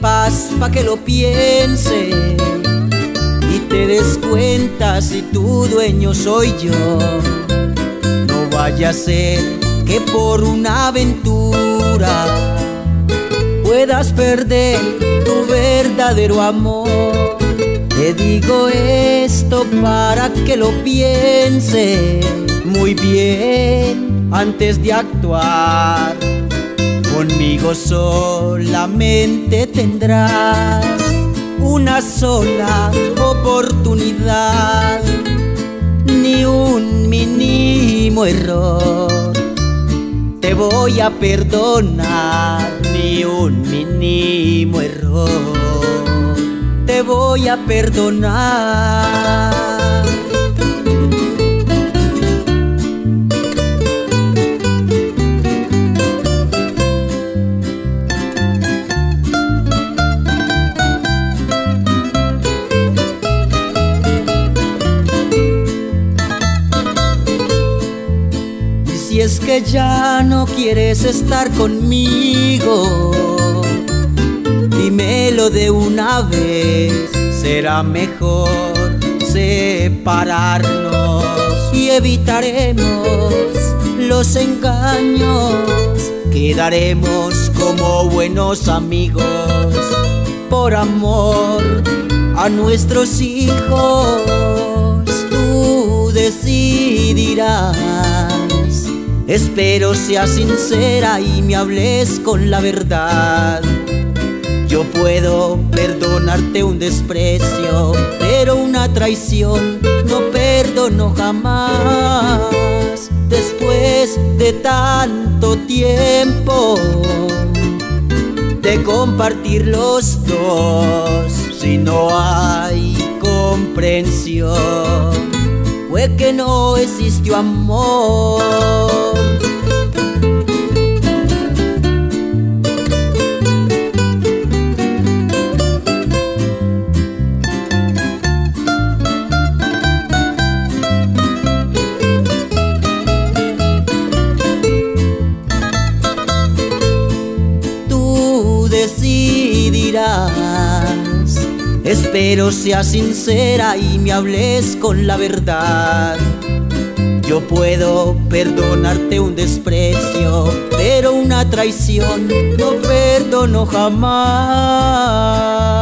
paz pa' que lo pienses y te des cuenta si tu dueño soy yo. No vaya a ser que por una aventura puedas perder tu verdadero amor. Te digo esto para que lo pienses muy bien antes de actuar. Conmigo solamente tendrás una sola oportunidad, ni un mínimo error te voy a perdonar, ni un mínimo error te voy a perdonar. Si es que ya no quieres estar conmigo, dímelo de una vez. Será mejor separarnos y evitaremos los engaños. Quedaremos como buenos amigos por amor a nuestros hijos. Tú decidirás. Espero seas sincera y me hables con la verdad. Yo puedo perdonarte un desprecio, pero una traición no perdono jamás. Después de tanto tiempo de compartir los dos, si no hay comprensión, fue que no existió amor. Tú decidirás. Espero seas sincera y me hables con la verdad. Yo puedo perdonarte un desprecio, pero una traición no perdono jamás.